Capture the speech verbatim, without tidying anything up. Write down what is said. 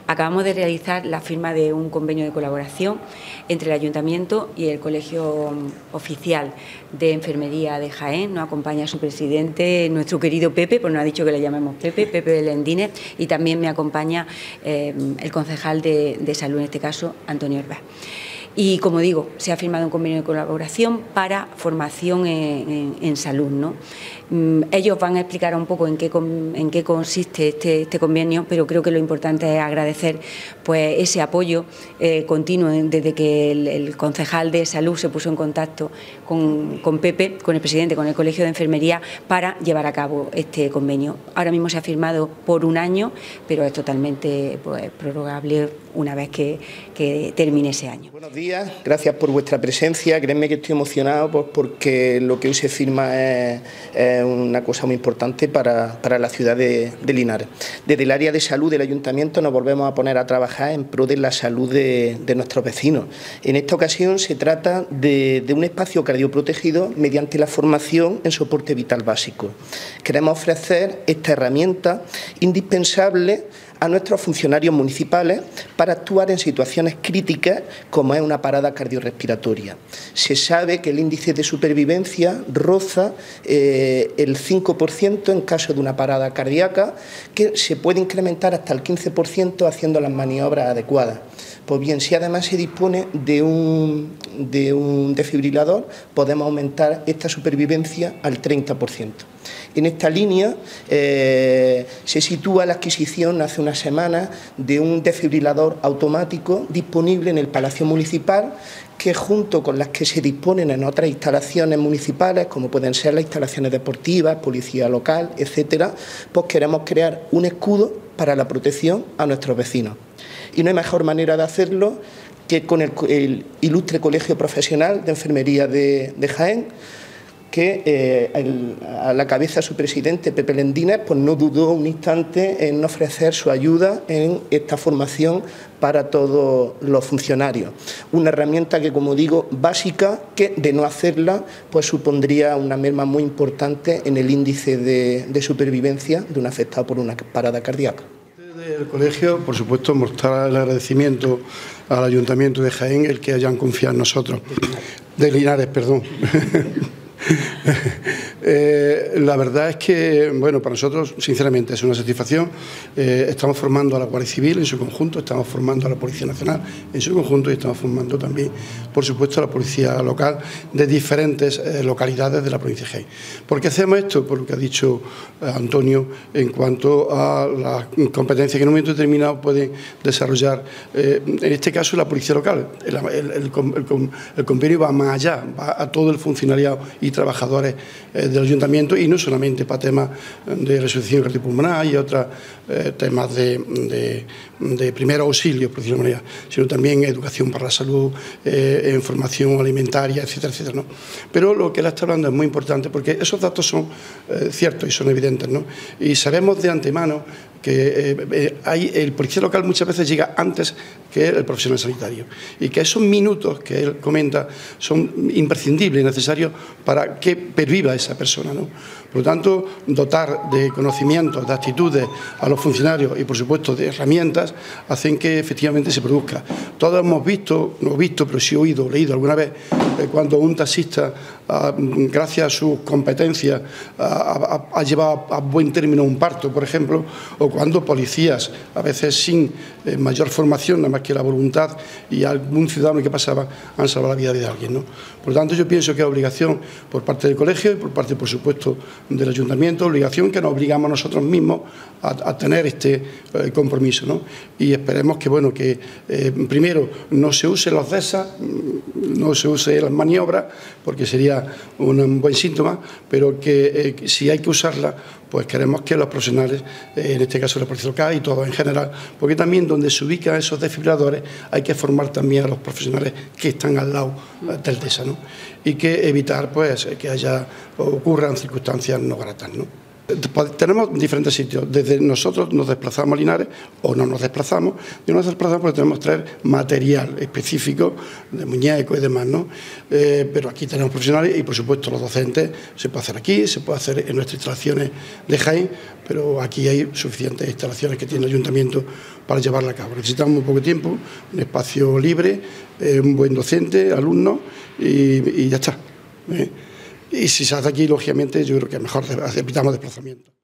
acabamos de realizar la firma de un convenio de colaboración entre el Ayuntamiento y el Colegio Oficial de Enfermería de Jaén. Nos acompaña su presidente, nuestro querido Pepe, pues nos ha dicho que le llamemos Pepe, Pepe Belendínez, y también me acompaña eh, el concejal de, de Salud, en este caso, Antonio Herbaz. Y, como digo, se ha firmado un convenio de colaboración para formación en, en, en salud, ¿no? Ellos van a explicar un poco en qué, en qué consiste este, este convenio, pero creo que lo importante es agradecer pues, ese apoyo eh, continuo desde que el, el concejal de Salud se puso en contacto con, con Pepe, con el presidente, con el Colegio de Enfermería, para llevar a cabo este convenio. Ahora mismo se ha firmado por un año, pero es totalmente pues, prorrogable una vez que, que termine ese año. Buenos días, gracias por vuestra presencia. Créanme que estoy emocionado pues, porque lo que hoy se firma es, es una cosa muy importante para, para la ciudad de, de Linares. Desde el área de salud del Ayuntamiento nos volvemos a poner a trabajar en pro de la salud de, de nuestros vecinos. En esta ocasión se trata de, de un espacio cardioprotegido mediante la formación en soporte vital básico. Queremos ofrecer esta herramienta indispensable a nuestros funcionarios municipales para actuar en situaciones críticas como es una parada cardiorrespiratoria. Se sabe que el índice de supervivencia roza eh, el cinco por ciento en caso de una parada cardíaca, que se puede incrementar hasta el quince por ciento haciendo las maniobras adecuadas. Pues bien, si además se dispone de un, de un desfibrilador, podemos aumentar esta supervivencia al treinta por ciento. En esta línea eh, se sitúa la adquisición hace unas semanas de un desfibrilador automático disponible en el Palacio Municipal, que junto con las que se disponen en otras instalaciones municipales, como pueden ser las instalaciones deportivas, policía local, etcétera, pues queremos crear un escudo para la protección a nuestros vecinos. Y no hay mejor manera de hacerlo que con el, el ilustre Colegio Profesional de Enfermería de, de Jaén, que eh, el, a la cabeza de su presidente, Pepe Belendínez, pues no dudó un instante en ofrecer su ayuda en esta formación para todos los funcionarios. Una herramienta que, como digo, básica, que de no hacerla, pues supondría una merma muy importante en el índice de, de supervivencia de un afectado por una parada cardíaca. Desde el colegio, por supuesto, mostrar el agradecimiento al Ayuntamiento de Jaén, el que hayan confiado en nosotros, de Linares, perdón. Eh, la verdad es que, bueno, para nosotros, sinceramente, es una satisfacción. Eh, estamos formando a la Guardia Civil en su conjunto, estamos formando a la Policía Nacional en su conjunto y estamos formando también, por supuesto, a la Policía Local de diferentes eh, localidades de la provincia de Jaén. ¿Por qué hacemos esto? Por lo que ha dicho eh, Antonio en cuanto a las competencias que en un momento determinado pueden desarrollar, eh, en este caso, la Policía Local. El, el, el, el, el convenio va más allá, va a todo el funcionariado y trabajadores eh, del Ayuntamiento, y no solamente para temas de resucitación cardiopulmonar y otros eh, temas de, de, de primer auxilio, por decirlo de manera, sino también educación para la salud, eh, información alimentaria, etcétera, etcétera, ¿no? Pero lo que él está hablando es muy importante porque esos datos son eh, ciertos y son evidentes, ¿no? Y sabemos de antemano que eh, hay, el policía local muchas veces llega antes que el profesional sanitario y que esos minutos que él comenta son imprescindibles y necesarios para que perviva esa persona, ¿no? Por lo tanto, dotar de conocimientos, de actitudes a los funcionarios y, por supuesto, de herramientas, hacen que efectivamente se produzca. Todos hemos visto, no he visto, pero sí he oído, leído alguna vez, eh, cuando un taxista, ah, gracias a sus competencias, ah, ha, ha llevado a buen término un parto, por ejemplo, o cuando policías, a veces sin eh, mayor formación, nada más que la voluntad y algún ciudadano que pasaba, han salvado la vida de alguien, ¿no? Por lo tanto, yo pienso que es obligación por parte del colegio y por parte, por supuesto, del Ayuntamiento, obligación que nos obligamos nosotros mismos a, a tener este eh, compromiso, ¿no? Y esperemos que, bueno, que eh, primero no se use los D E S A, no se use las maniobras, porque sería un, un buen síntoma, pero que eh, si hay que usarla, pues queremos que los profesionales, eh, en este caso la Policía Local y todos en general, porque también donde se ubican esos desfibriladores hay que formar también a los profesionales que están al lado eh, del D E S A, ¿no? Y que evitar pues que haya o ocurran circunstancias no gratas, ¿no? Tenemos diferentes sitios, desde nosotros nos desplazamos a Linares o no nos desplazamos, y no nos desplazamos porque tenemos que traer material específico de muñecos y demás, ¿no? Eh, pero aquí tenemos profesionales y por supuesto los docentes se puede hacer aquí, se puede hacer en nuestras instalaciones de Jaén, pero aquí hay suficientes instalaciones que tiene el Ayuntamiento para llevarla a cabo. Necesitamos muy poco tiempo, un espacio libre, eh, un buen docente, alumnos y, y ya está. ¿eh? Y si se hace aquí, lógicamente, yo creo que mejor evitamos desplazamiento.